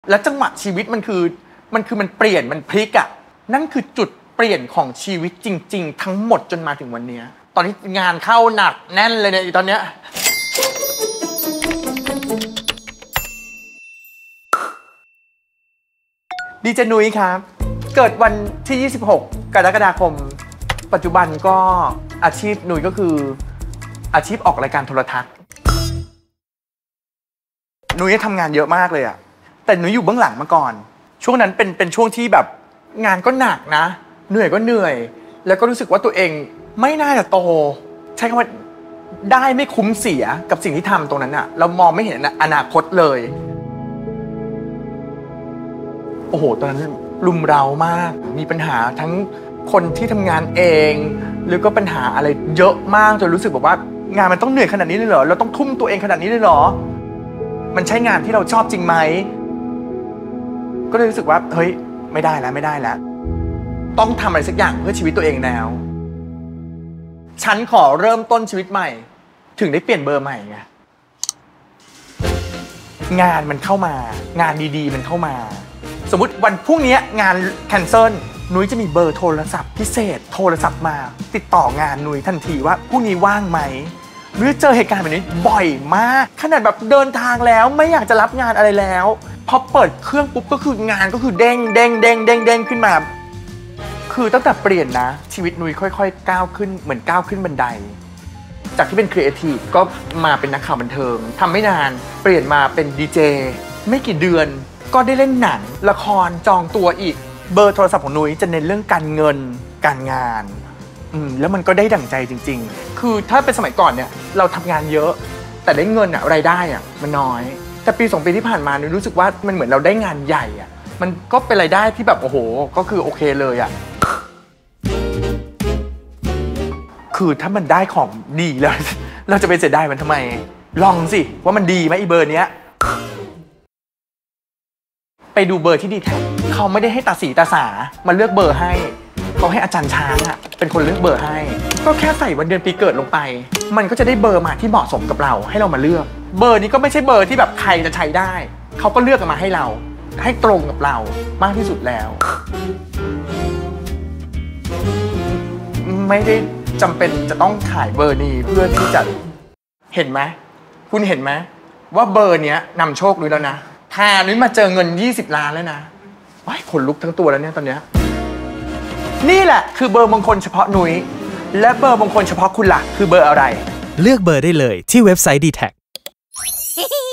แล้วจังหวะชีวิตมันเปลี่ยนมันพลิกอะนั่นคือจุดเปลี่ยนของชีวิตจริงๆทั้งหมดจนมาถึงวันนี้ตอนนี้งานเข้าหนักแน่นเลยเนี่ยตอนเนี้ยดีเจนุ้ยครับเกิดวันที่ 26 กรกฎาคมปัจจุบันก็อาชีพนุ้ยก็คืออาชีพออกรายการโทรทัศน์นุ้ยทำงานเยอะมากเลยอะแต่นุ้ยอยู่เบื้องหลังมาก่อนช่วงนั้นเป็นช่วงที่แบบงานก็หนักนะเหนื่อยก็เหนื่อยแล้วก็รู้สึกว่าตัวเองไม่น่าจะโตใช้คำว่าได้ไม่คุ้มเสียกับสิ่งที่ทำตรงนั้นอะเรามองไม่เห็นอนาคตเลยโอ้โหตอนนั้นรุมเร้ามากมีปัญหาทั้งคนที่ทำงานเองหรือก็ปัญหาอะไรเยอะมากจนรู้สึกแบบว่างานมันต้องเหนื่อยขนาดนี้เลยเหรอเราต้องทุ่มตัวเองขนาดนี้เลยเหรอมันใช่งานที่เราชอบจริงไหมก็เลยรู้สึกว่าเฮ้ยไม่ได้แล้วต้องทำอะไรสักอย่างเพื่อชีวิตตัวเองแล้วฉันขอเริ่มต้นชีวิตใหม่ถึงได้เปลี่ยนเบอร์ใหม่ไงงานมันเข้ามางานดีๆมันเข้ามาสมมุติวันพรุ่งนี้งานแคนเซิลนุ้ยจะมีเบอร์โทรศัพท์พิเศษโทรศัพท์มาติดต่องานนุ้ยทันทีว่าพรุ่งนี้ว่างไหมนุ้ยเจอเหตุการณ์แบบนี้บ่อยมากขนาดแบบเดินทางแล้วไม่อยากจะรับงานอะไรแล้วพอเปิดเครื่องปุ๊บก็คืองานก็คือเด้งขึ้นมาคือตั้งแต่เปลี่ยนนะชีวิตนุ้ยค่อยๆก้าวขึ้นเหมือนก้าวขึ้นบันไดจากที่เป็นครีเอทีฟก็มาเป็นนักข่าวบันเทิงทำไม่นานเปลี่ยนมาเป็นดีเจไม่กี่เดือนก็ได้เล่นหนังละครจองตัวอีกเบอร์โทรศัพท์ของนุ้ยจะเน้นเรื่องการเงินการงานแล้วมันก็ได้ดั่งใจจริงๆคือถ้าเป็นสมัยก่อนเนี่ยเราทำงานเยอะแต่ได้เงินอะรายได้อะมันน้อยแต่ปี2 ปีที่ผ่านมานุ้ยรู้สึกว่ามันเหมือนเราได้งานใหญ่อะมันก็เป็นรายได้ที่แบบโอ้โหก็คือโอเคเลยอะคือถ้ามันได้ของดีแล้วเราจะไปเสียดายมันทำไมลองสิว่ามันดีไหมอีเบอร์เนี้ยไปดูเบอร์ที่ดีแท็กเขาไม่ได้ให้ตาสีตาสามาเลือกเบอร์ให้เขาให้อาจารย์ช้างอะเป็นคนเลือกเบอร์ให้ก็แค่ใส่วันเดือนปีเกิดลงไปมันก็จะได้เบอร์มาที่เหมาะสมกับเราให้เรามาเลือกเบอร์นี้ก็ไม่ใช่เบอร์ที่แบบใครจะใช้ได้เขาก็เลือกมาให้เราให้ตรงกับเรามากที่สุดแล้วไม่ได้จำเป็นจะต้องขายเบอร์นี้เพื่อที่จะเห็นไหมคุณเห็นไหมว่าเบอร์นี้นำโชคนุ้ยแล้วนะพานุ้ยมาเจอเงิน20 ล้านแล้วนะว้ายขนลุกทั้งตัวแล้วเนี่ยตอนเนี้ยนี่แหละคือเบอร์มงคลเฉพาะนุ้ยและเบอร์มงคลเฉพาะคุณล่ะคือเบอร์อะไรเลือกเบอร์ได้เลยที่เว็บไซต์ DTAC